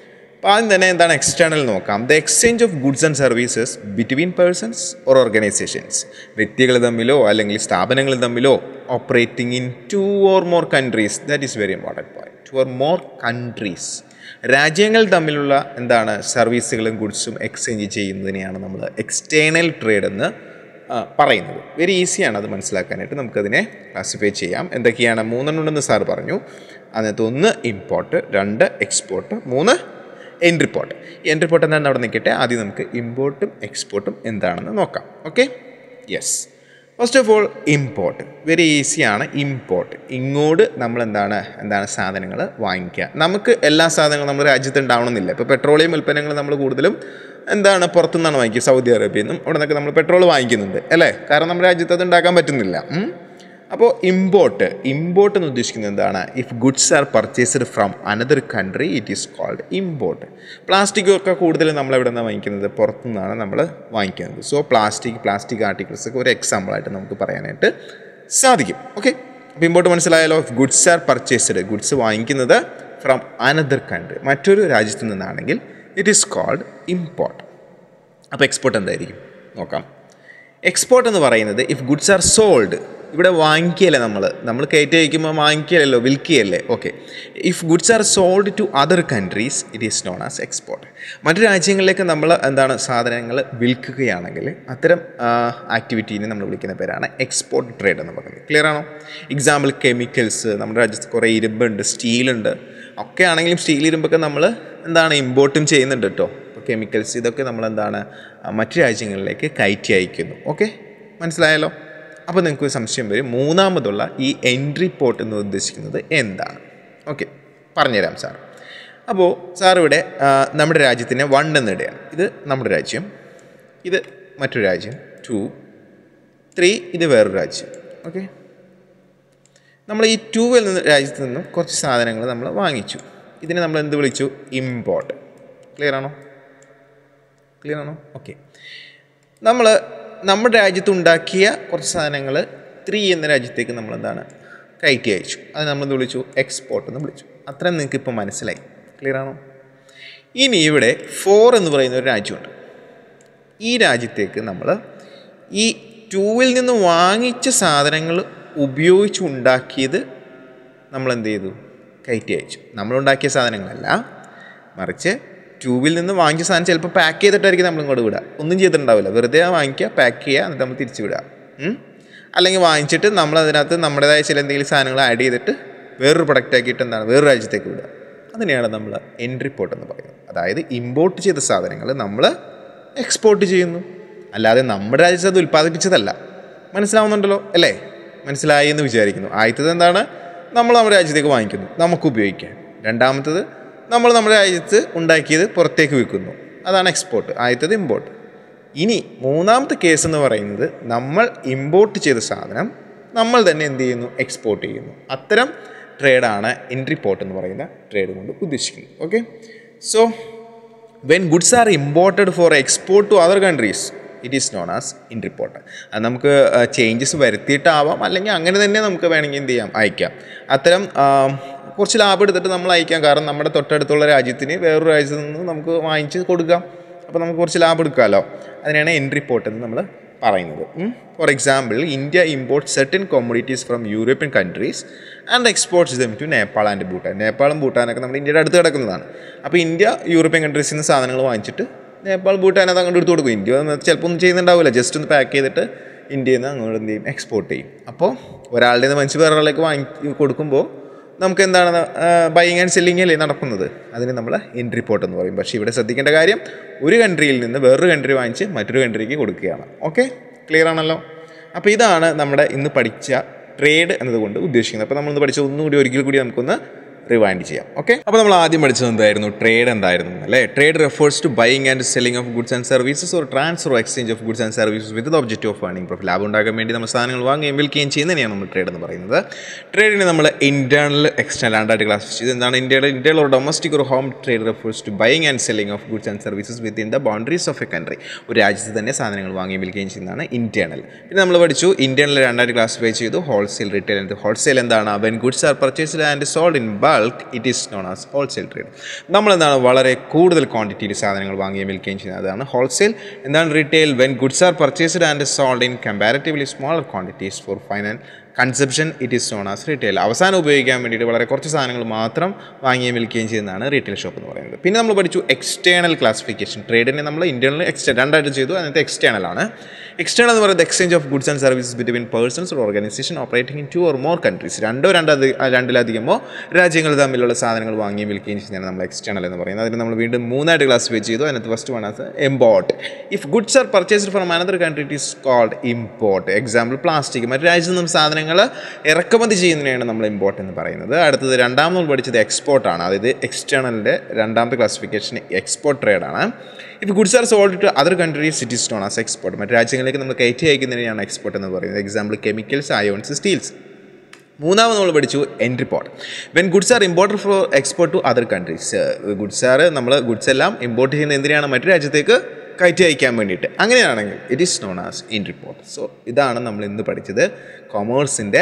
അപ്പോൾ ആദ്യം തന്നെ എന്താണ് എക്സ്റ്റേണൽ നോക്കാം. The exchange of goods and services between persons or organisations, വ്യക്തികൾ തമ്മിലോ അല്ലെങ്കിൽ സ്ഥാപനങ്ങൾ തമ്മിലോ operating in two or more countries. That is very important point. Two or more countries, രാജ്യങ്ങൾ തമ്മിലുള്ള എന്താണ് സർവീസുകളും ഗുഡ്സും എക്സ്ചേഞ്ച് ചെയ്യുന്നതിനെയാണ് നമ്മൾ എക്സ്റ്റേണൽ ട്രേഡ് എന്ന് പറയുന്നത്. വെരി ഈസിയാണ് അത് മനസ്സിലാക്കാനായിട്ട്. നമുക്കതിനെ ക്ലാസിഫൈ ചെയ്യാം. എന്തൊക്കെയാണ്? മൂന്നെണ്ണം ഉണ്ടെന്ന് സാർ പറഞ്ഞു. അതിനകത്ത് ഒന്ന് ഇമ്പോർട്ട്, രണ്ട് എക്സ്പോർട്ട്, മൂന്ന് എൻട്രിപ്പോർട്ട്. ഈ എൻട്രിപ്പോർട്ട് എന്താണെന്ന് അവിടെ നിൽക്കട്ടെ. ആദ്യം നമുക്ക് ഇമ്പോർട്ടും എക്സ്പോർട്ടും എന്താണെന്ന് നോക്കാം. Okay, yes. First of all import very ഈസിയാണ്. ഇമ്പോർട്ട്, ഇങ്ങോട്ട് നമ്മൾ എന്താണ് എന്താണ് സാധനങ്ങൾ വാങ്ങിക്കുക. നമുക്ക് എല്ലാ സാധനങ്ങളും നമ്മുടെ രാജ്യത്ത് ഉണ്ടാവണമെന്നില്ല. ഇപ്പോൾ പെട്രോളിയം ഉൽപ്പന്നങ്ങൾ നമ്മൾ കൂടുതലും എന്താണ് പുറത്തുനിന്നാണ് വാങ്ങിക്കുക, സൗദി അറേബ്യയിൽ നിന്നും. അവിടെ നിന്നൊക്കെ നമ്മൾ പെട്രോൾ വാങ്ങിക്കുന്നുണ്ട് അല്ലേ, കാരണം നമ്മുടെ രാജ്യത്ത് അത് ഉണ്ടാക്കാൻ പറ്റുന്നില്ല. അപ്പോൾ ഇമ്പോർട്ട്, ഇമ്പോർട്ട് എന്ന് ഉദ്ദേശിക്കുന്നത് എന്താണ്? If goods are purchased from another country it is called import. പ്ലാസ്റ്റിക്കൊക്കെ കൂടുതൽ നമ്മൾ എവിടെ നിന്നാണ് വാങ്ങിക്കുന്നത്? പുറത്തുനിന്നാണ് നമ്മൾ വാങ്ങിക്കുന്നത്. സോ പ്ലാസ്റ്റിക് പ്ലാസ്റ്റിക് ആർട്ടിക്കിൾസ് ഒക്കെ ഒരു എക്സാമ്പിളായിട്ട് നമുക്ക് പറയാനായിട്ട് സാധിക്കും. ഓക്കെ, അപ്പോൾ ഇമ്പോർട്ട് മനസ്സിലായാലോ. If goods are purchased, goods വാങ്ങിക്കുന്നത് ഫ്രം അനദർ കൺട്രി, മറ്റൊരു രാജ്യത്ത് നിന്നാണെങ്കിൽ ഇറ്റ് ഈസ് കോൾഡ് ഇമ്പോർട്ട്. അപ്പോൾ എക്സ്പോർട്ട് എന്തായിരിക്കും നോക്കാം. എക്സ്പോർട്ട് എന്ന് പറയുന്നത് ഇഫ് ഗുഡ്സ് ആർ സോൾഡ്, ഇവിടെ വാങ്ങിക്കുകയല്ലേ, നമ്മൾ നമ്മൾ കയറ്റി അയക്കുമ്പോൾ വാങ്ങിക്കുകയല്ലോ, വിൽക്കുകയല്ലേ. Okay, if goods are sold to other countries it is known as export. മറ്റു രാജ്യങ്ങളിലേക്ക് നമ്മൾ എന്താണ് സാധനങ്ങൾ വിൽക്കുകയാണെങ്കിൽ അത്തരം ആക്ടിവിറ്റീനെ നമ്മൾ വിളിക്കുന്ന പേരാണ് എക്സ്പോർട്ട് ട്രേഡ് എന്ന് പറയുന്നത്. ക്ലിയർ ആണോ? എക്സാമ്പിൾ കെമിക്കൽസ്, നമ്മുടെ രാജ്യത്ത് കുറേ ഇരുമ്പുണ്ട്, സ്റ്റീലുണ്ട്. ഒക്കെ ആണെങ്കിലും സ്റ്റീൽ ഇരുമ്പൊക്കെ നമ്മൾ എന്താണ് ഇമ്പോർട്ടും ചെയ്യുന്നുണ്ട് കേട്ടോ. ഇപ്പോൾ കെമിക്കൽസ് ഇതൊക്കെ നമ്മൾ എന്താണ് മറ്റു രാജ്യങ്ങളിലേക്ക് കയറ്റി അയക്കുന്നു. ഓക്കെ, മനസ്സിലായല്ലോ. അപ്പോൾ നിങ്ങൾക്ക് സംശയം വരും, മൂന്നാമതുള്ള ഈ എൻട്രി പോർട്ട് എന്ന് ഉദ്ദേശിക്കുന്നത് എന്താണ്? ഓക്കെ, പറഞ്ഞുതരാം സാർ. അപ്പോൾ സാർ ഇവിടെ നമ്മുടെ രാജ്യത്തിനെ വൺ എന്നിടുകയാണ്. ഇത് നമ്മുടെ രാജ്യം, ഇത് മറ്റൊരു രാജ്യം, ടു, ത്രീ, ഇത് വേറൊരു രാജ്യം. ഓക്കെ, നമ്മൾ ഈ ടൂവിൽ നിന്ന് രാജ്യത്ത് നിന്നും കുറച്ച് സാധനങ്ങൾ നമ്മൾ വാങ്ങിച്ചു. ഇതിനെ നമ്മൾ എന്ത് വിളിച്ചു? ഇമ്പോർട്ട്. ക്ലിയർ ആണോ? ക്ലിയർ ആണോ? ഓക്കെ, നമ്മൾ നമ്മുടെ രാജ്യത്ത് ഉണ്ടാക്കിയ കുറച്ച് സാധനങ്ങൾ ത്രീ എന്ന രാജ്യത്തേക്ക് നമ്മൾ എന്താണ് കയറ്റി അയച്ചു. അത് നമ്മൾ വിളിച്ചു എക്സ്പോർട്ട് എന്ന് വിളിച്ചു. അത്രയും നിങ്ങൾക്ക് ഇപ്പോൾ മനസ്സിലായി. ക്ലിയർ ആണോ? ഇനി ഇവിടെ ഫോർ എന്ന് പറയുന്ന ഒരു രാജ്യമുണ്ട്. ഈ രാജ്യത്തേക്ക് നമ്മൾ ഈ ടൂവിൽ നിന്ന് വാങ്ങിച്ച സാധനങ്ങൾ ഉപയോഗിച്ച് ഉണ്ടാക്കിയത് നമ്മൾ എന്ത് ചെയ്തു? കയറ്റി അയച്ചു. നമ്മളുണ്ടാക്കിയ സാധനങ്ങളല്ല, മറിച്ച് ട്യൂബിൽ നിന്ന് വാങ്ങിച്ച സാധനം ചിലപ്പോൾ പാക്ക് ചെയ്തിട്ടായിരിക്കും നമ്മൾ ഇങ്ങോട്ട് വിടുക. ഒന്നും ചെയ്തിട്ടുണ്ടാവില്ല, വെറുതെ വാങ്ങിക്കുക, പാക്ക് ചെയ്യുക, എന്നിട്ട് നമ്മൾ തിരിച്ച് വിടുക. അല്ലെങ്കിൽ വാങ്ങിച്ചിട്ട് നമ്മൾ അതിനകത്ത് നമ്മുടേതായ ചില എന്തെങ്കിലും സാധനങ്ങൾ ആഡ് ചെയ്തിട്ട് വേറൊരു പ്രൊഡക്റ്റ് ആക്കിയിട്ട് എന്താണ് വേറൊരു രാജ്യത്തേക്ക് വിടുക. അതിനെയാണ് നമ്മൾ എൻട്രി പോർട്ട് എന്ന് പറയുന്നത്. അതായത് ഇമ്പോർട്ട് ചെയ്ത സാധനങ്ങൾ നമ്മൾ എക്സ്പോർട്ട് ചെയ്യുന്നു, അല്ലാതെ നമ്മുടെ രാജ്യത്ത് അത് ഉൽപ്പാദിപ്പിച്ചതല്ല. മനസ്സിലാവുന്നുണ്ടല്ലോ അല്ലേ? മനസ്സിലായി എന്ന് വിചാരിക്കുന്നു. ആദ്യത്തത് എന്താണ്? നമ്മൾ നമ്മുടെ രാജ്യത്തേക്ക് വാങ്ങിക്കുന്നു, നമുക്ക് ഉപയോഗിക്കാൻ. രണ്ടാമത്തത് നമ്മൾ നമ്മുടെ രാജ്യത്ത് ഉണ്ടാക്കിയത് പുറത്തേക്ക് വിൽക്കുന്നു, അതാണ് എക്സ്പോർട്ട്. ആദ്യത്തത് ഇമ്പോർട്ട്. ഇനി മൂന്നാമത്തെ കേസ് എന്ന് പറയുന്നത് നമ്മൾ ഇമ്പോർട്ട് ചെയ്ത സാധനം നമ്മൾ തന്നെ എന്ത് ചെയ്യുന്നു? എക്സ്പോർട്ട് ചെയ്യുന്നു. അത്തരം ട്രേഡാണ് എൻട്രി പോർട്ട് എന്ന് പറയുന്ന ട്രേഡ് കൊണ്ട് ഉദ്ദേശിക്കുന്നത്. Okay, so when goods are imported for export to other countries it is known as entry port. അത് നമുക്ക് ചേഞ്ചസ് വരുത്തിയിട്ടാവാം, അല്ലെങ്കിൽ അങ്ങനെ തന്നെ നമുക്ക് വേണമെങ്കിൽ എന്ത് ചെയ്യാം? അയക്കാം. അത്തരം കുറച്ച് ലാഭം എടുത്തിട്ട് നമ്മൾ അയക്കാം. കാരണം നമ്മുടെ തൊട്ടടുത്തുള്ള രാജ്യത്തിന് വേറൊരു രാജ്യത്ത് നിന്ന് നമുക്ക് വാങ്ങിച്ച് കൊടുക്കാം. അപ്പോൾ നമുക്ക് കുറച്ച് ലാഭം എടുക്കാമല്ലോ. അതിനാണ് എൻട്രി പോർട്ട് എന്ന് നമ്മൾ പറയുന്നത്. For example, India import certain commodities from European countries and exports them to Nepal and Bhutan. നേപ്പാളും ഭൂട്ടാനൊക്കെ നമ്മുടെ ഇന്ത്യയുടെ അടുത്ത് കിടക്കുന്നതാണ്. അപ്പോൾ ഇന്ത്യ യൂറോപ്യൻ കൺട്രീസിൽ നിന്ന് സാധനങ്ങൾ വാങ്ങിച്ചിട്ട് നേപ്പാൾ ഭൂട്ടാൻ അത് അങ്ങോട്ട് എടുത്ത് കൊടുക്കും. ഇന്ത്യ ചിലപ്പോൾ ഒന്നും ചെയ്യുന്നുണ്ടാവില്ല, ജസ്റ്റ് ഒന്ന് പാക്ക് ചെയ്തിട്ട് ഇന്ത്യയിൽ നിന്ന് അങ്ങോട്ട് എന്ത് ചെയ്യും? എക്സ്പോർട്ട് ചെയ്യും. അപ്പോൾ ഒരാളുടെ നിന്ന് മനുഷ്യ വേറെ ആളിലേക്ക് വാങ്ങി കൊടുക്കുമ്പോൾ നമുക്ക് എന്താണ് ബൈയിങ് ആൻഡ് സെല്ലിങ് അല്ലേ നടക്കുന്നത്? അതിന് നമ്മൾ എൻട്രി പോർട്ട് എന്ന് പറയും. പക്ഷേ ഇവിടെ ശ്രദ്ധിക്കേണ്ട കാര്യം, ഒരു കൺട്രിയിൽ നിന്ന് വേറൊരു കൺട്രി വാങ്ങിച്ച് മറ്റൊരു കൺട്രിക്ക് കൊടുക്കുകയാണ്. ഓക്കെ, ക്ലിയർ ആണല്ലോ? അപ്പോൾ ഇതാണ് നമ്മുടെ ഇന്ന് പഠിച്ച ട്രേഡ് എന്നതുകൊണ്ട് ഉദ്ദേശിക്കുന്നത്. അപ്പോൾ നമ്മളിന്ന് പഠിച്ച ഒന്നുകൂടി ഒരിക്കൽ കൂടി നമുക്കൊന്ന് റിവൈൻഡ് ചെയ്യാം. ഓക്കെ, അപ്പോൾ നമ്മൾ ആദ്യം പഠിച്ചത് എന്തായിരുന്നു? ട്രേഡ് എന്തായിരുന്നു അല്ലേ? Trade refers to buying and selling of goods and services or transfer or exchange of goods and services with the objective of earning profit. ലാഭം ഉണ്ടാക്കാൻ വേണ്ടി നമ്മൾ സാധനങ്ങൾ വാങ്ങുകയും വിൽക്കുകയും ചെയ്യുന്നതിനെയാണ് നമ്മൾ ട്രേഡ് എന്ന് പറയുന്നത്. ട്രേഡിനെ നമ്മൾ ഇന്റേണൽ എക്സ്റ്റേണൽ രണ്ടായിട്ട് ക്ലാസ് ചെയ്ത് എന്താണ് ഇന്ത്യയുടെ ഇന്ത്യയിൽ ഒരു ഡൊമസ്റ്റിക് ഒരു home trade refers to buying and selling of goods and services within the boundaries of a country. ഒരു രാജ്യത്ത് തന്നെ സാധനങ്ങൾ വാങ്ങുകയും വിൽക്കുകയും ചെയ്യുന്നതാണ് ഇന്റേണൽ. പിന്നെ നമ്മൾ പഠിച്ചു ഇന്റേണൽ രണ്ടായിട്ട് ക്ലാസിഫൈ ചെയ്തു, ഹോൾസെയിൽ, റീറ്റെയിൽ. ഹോൾസെയിൽ എന്താണ്? When goods are purchased and sold in bulk bulk it is known as wholesale trade. നമ്മളെന്താണ് വളരെ കൂടുതൽ ക്വാണ്ടിറ്റിയിൽ സാധനങ്ങൾ വാങ്ങുകയും വിൽക്കുകയും ചെയ്യുന്നത്, അതാണ് ഹോൾസെയിൽ. എന്താണ് retail? When goods are purchased and sold in comparatively smaller quantities for final consumption it is known as retail. അവസാനം ഉപയോഗിക്കാൻ വേണ്ടിയിട്ട് വളരെ കുറച്ച് സാധനങ്ങൾ മാത്രം വാങ്ങുകയും വിൽക്കുകയും ചെയ്യുന്നതാണ് റീറ്റെയിൽ ഷോപ്പ് എന്ന് പറയുന്നത്. പിന്നെ നമ്മൾ പഠിച്ചു എക്സ്റ്റേണൽ ക്ലാസിഫിക്കേഷൻ. ട്രേഡിനെ നമ്മൾ ഇന്റേണൽ എക്സ്റ്റേ രണ്ടായിട്ട് ചെയ്തു. അതിനകത്ത് എക്സ്റ്റേണൽ ആണ്. എക്സ്റ്റേണൽ എന്ന് പറയുന്നത് exchange of goods and services between persons or organisation operating in two or more countries. രണ്ടോ രണ്ടോ രണ്ടിലധികമോ രാജ്യങ്ങൾ തമ്മിലുള്ള സാധനങ്ങൾ വാങ്ങുകയും വിൽക്കുകയും ചെയ്യുന്നതാണ് നമ്മൾ എക്സ്റ്റേണൽ എന്ന് പറയുന്നത്. അതിന് നമ്മൾ വീണ്ടും മൂന്നായിട്ട് ക്ലാസിഫൈ ചെയ്തു. അതിനകത്ത് first one as import. If goods are purchased from another country it is called import. Example plastic. മറ്റു രാജ്യത്ത് നിന്നും സാധനങ്ങൾ ഇറക്കുമതി ചെയ്യുന്നതിനാണ് നമ്മൾ ഇമ്പോർട്ട് എന്ന് പറയുന്നത്. അടുത്തത് രണ്ടാമത് നമ്മൾ പഠിച്ചത് എക്സ്പോർട്ടാണ്. അതായത് എക്സ്റ്റേണലിൻ്റെ രണ്ടാമത്തെ ക്ലാസിഫിക്കേഷൻ എക്സ്പോർട്ട് ട്രേഡാണ്. If goods are sold to other countries it is known as export. മറ്റു രാജ്യങ്ങളിലേക്ക് നമ്മൾ കയറ്റി അയക്കുന്നതിനെയാണ് എക്സ്പോർട്ട് എന്ന് പറയുന്നത്. Example chemicals, irons, steels. മൂന്നാമത് നമ്മൾ പഠിച്ചു entry port. When goods are imported for export to other countries. Goods are നമ്മൾ ഗുഡ്സ് എല്ലാം ഇമ്പോർട്ട് ചെയ്യുന്നത് എന്തിനാണ്? മറ്റു രാജ്യത്തേക്ക് കയറ്റി അയക്കാൻ വേണ്ടിയിട്ട്. അങ്ങനെയാണെങ്കിൽ it is known as entry port. So ഇതാണ് നമ്മൾ ഇന്ന് പഠിച്ചത് കൊമേഴ്സിൻ്റെ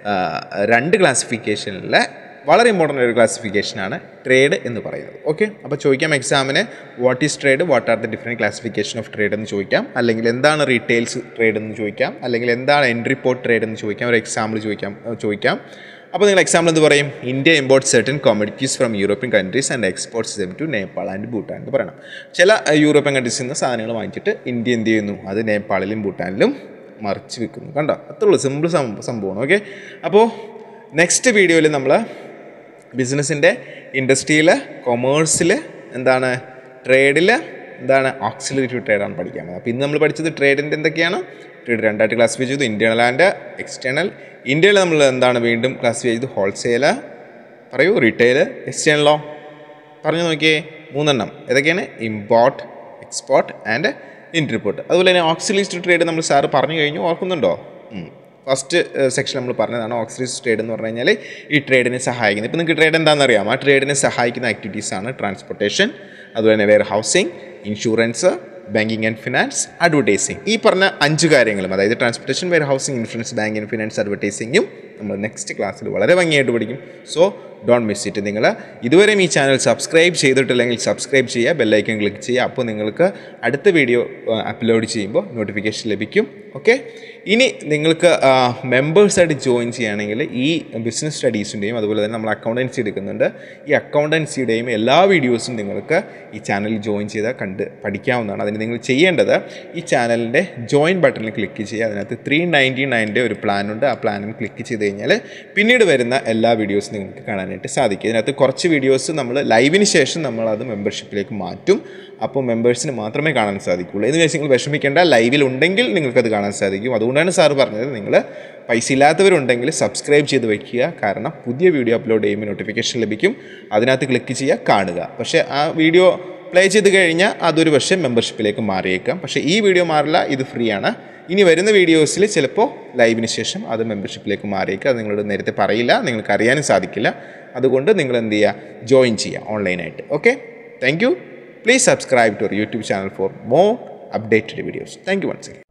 രണ്ട് ക്ലാസിഫിക്കേഷനിലെ വളരെ ഇമ്പോർട്ടൻ്റ് ഒരു ക്ലാസിഫിക്കേഷനാണ് ട്രേഡ് എന്ന് പറയുന്നത്. ഓക്കെ, അപ്പോൾ ചോദിക്കാം എക്സാമിന് what is trade, what are the different classification of trade എന്ന് ചോദിക്കാം, അല്ലെങ്കിൽ എന്താണ് റീറ്റെയിൽസ് ട്രേഡ് എന്ന് ചോദിക്കാം, അല്ലെങ്കിൽ എന്താണ് എൻട്രിപോർട്ട് ട്രേഡ് എന്ന് ചോദിക്കാം. ഒരു എക്സാമ്പിൾ ചോദിക്കാം ചോദിക്കാം അപ്പോൾ നിങ്ങൾ എക്സാമ്പിൾ എന്ത് പറയും? India import certain commodities from European countries and exports them to Nepal and Bhutan എന്ന് പറയണം. ചില യൂറോപ്യൻ കൺട്രീസിൽ നിന്ന് സാധനങ്ങൾ വാങ്ങിച്ചിട്ട് ഇന്ത്യ എന്ത് ചെയ്യുന്നു? അത് നേപ്പാളിലും ഭൂട്ടാനിലും മറിച്ച് വിൽക്കുന്നു. കണ്ടോ? അത്രേ ഉള്ളൂ, സിമ്പിൾ സംഭവമാണ്. ഓക്കെ, അപ്പോൾ നെക്സ്റ്റ് വീഡിയോയിൽ നമ്മൾ ബിസിനസ്സിൻ്റെ ഇൻഡസ്ട്രിയിൽ, കൊമേഴ്സിൽ, എന്താണ് ട്രേഡിൽ, എന്താണ് ഓക്സിലറി ട്രേഡാണ് പഠിക്കാൻ പോകുന്നത്. അപ്പോൾ ഇന്ന് നമ്മൾ പഠിച്ചത് ട്രേഡിൻ്റെ എന്തൊക്കെയാണ്? ട്രേഡ് രണ്ടായിട്ട് ക്ലാസിഫൈ ചെയ്തു, ഇൻറ്റേർണൽ ആൻഡ് എക്സ്റ്റേണൽ. ഇന്ത്യയിൽ നമ്മൾ എന്താണ് വീണ്ടും ക്ലാസിഫൈ ചെയ്തു? ഹോൾസെയിൽ, പറയൂ, റീറ്റെയിൽ, എക്സ്റ്റേണലോ? പറഞ്ഞു നോക്കിയേ, മൂന്നെണ്ണം ഏതൊക്കെയാണ്? Import, export and entry port. അതുപോലെ തന്നെ ഓക്സിലറി ട്രേഡ് നമ്മൾ സാറ് പറഞ്ഞു കഴിഞ്ഞു, ഓർക്കുന്നുണ്ടോ? ഫസ്റ്റ് സെക്ഷൻ നമ്മൾ പറഞ്ഞതാണ് ഓക്സിലറി ട്രേഡ് എന്ന് പറഞ്ഞു കഴിഞ്ഞാൽ ഈ ട്രേഡിനെ സഹായിക്കുന്നത്. ഇപ്പോൾ നിങ്ങൾക്ക് ട്രേഡ് എന്താണെന്ന് അറിയാം. ആ ട്രേഡിനെ സഹായിക്കുന്ന ആക്ടിവിറ്റീസാണ് ട്രാൻസ്പോർട്ടേഷൻ, അതുപോലെ തന്നെ warehousing, insurance, banking and finance, advertising. ഈ പറഞ്ഞ അഞ്ച് കാര്യങ്ങളും, അതായത് transportation, warehousing, insurance, banking and finance, അഡ്വർടൈസിങ്ങും നമ്മൾ നെക്സ്റ്റ് ക്ലാസ്സിൽ വളരെ ഭംഗിയായിട്ട് പഠിക്കും. So don't miss it. നിങ്ങൾ ഇതുവരെയും ഈ ചാനൽ സബ്സ്ക്രൈബ് ചെയ്തിട്ടില്ലെങ്കിൽ സബ്സ്ക്രൈബ് ചെയ്യുക, ബെല്ലൈക്കൺ ക്ലിക്ക് ചെയ്യുക. അപ്പോൾ നിങ്ങൾക്ക് അടുത്ത വീഡിയോ അപ്ലോഡ് ചെയ്യുമ്പോൾ നോട്ടിഫിക്കേഷൻ ലഭിക്കും. ഓക്കെ, ഇനി നിങ്ങൾക്ക് മെമ്പേഴ്സായിട്ട് ജോയിൻ ചെയ്യുകയാണെങ്കിൽ ഈ ബിസിനസ് സ്റ്റഡീസിൻ്റെയും അതുപോലെ തന്നെ നമ്മൾ അക്കൗണ്ടൻസി എടുക്കുന്നുണ്ട്, ഈ അക്കൗണ്ടൻസിയുടെയും എല്ലാ വീഡിയോസും നിങ്ങൾക്ക് ഈ ചാനലിൽ ജോയിൻ ചെയ്താൽ കണ്ട് പഠിക്കാവുന്നതാണ്. അതിന് നിങ്ങൾ ചെയ്യേണ്ടത് ഈ ചാനലിൻ്റെ ജോയിൻ ബട്ടണിൽ ക്ലിക്ക് ചെയ്യുക. അതിനകത്ത് ത്രീ നയൻറ്റി നയൻ്റെ ഒരു പ്ലാനുണ്ട്. ആ പ്ലാനിൽ ക്ലിക്ക് ചെയ്ത് കഴിഞ്ഞാൽ പിന്നീട് വരുന്ന എല്ലാ വീഡിയോസും നിങ്ങൾക്ക് കാണാനായിട്ട് സാധിക്കും. ഇതിനകത്ത് കുറച്ച് വീഡിയോസ് നമ്മൾ ലൈവിന് ശേഷം നമ്മളത് മെമ്പർഷിപ്പിലേക്ക് മാറ്റും. അപ്പോൾ മെമ്പേഴ്സിന് മാത്രമേ കാണാൻ സാധിക്കുള്ളൂ. എന്ന് വെച്ചാൽ നിങ്ങൾ വിഷമിക്കേണ്ട, ലൈവിലുണ്ടെങ്കിൽ നിങ്ങൾക്കത് കാണാൻ സാധിക്കും. അതുകൊണ്ടാണ് സാറ് പറഞ്ഞത് നിങ്ങൾ പൈസ ഇല്ലാത്തവരുണ്ടെങ്കിൽ സബ്സ്ക്രൈബ് ചെയ്ത് വയ്ക്കുക. കാരണം പുതിയ വീഡിയോ അപ്ലോഡ് ചെയ്യുമ്പോൾ നോട്ടിഫിക്കേഷൻ ലഭിക്കും. അതിനകത്ത് ക്ലിക്ക് ചെയ്യുക, കാണുക. പക്ഷേ ആ വീഡിയോ പ്ലേ ചെയ്ത് കഴിഞ്ഞാൽ അതൊരു പക്ഷേ മെമ്പർഷിപ്പിലേക്ക് മാറിയേക്കാം. പക്ഷേ ഈ വീഡിയോ മാറില്ല, ഇത് ഫ്രീ ആണ്. ഇനി വരുന്ന വീഡിയോസിൽ ചിലപ്പോൾ ലൈവിന് ശേഷം അത് മെമ്പർഷിപ്പിലേക്ക് മാറിയേക്കാം. അത് നിങ്ങളോട് നേരത്തെ പറയില്ല, നിങ്ങൾക്ക് അറിയാനും സാധിക്കില്ല. അതുകൊണ്ട് നിങ്ങൾ എന്ത് ചെയ്യുക? ജോയിൻ ചെയ്യുക ഓൺലൈനായിട്ട്. Okay, thank you. Please subscribe to our YouTube channel for more updated videos. Thank you once again.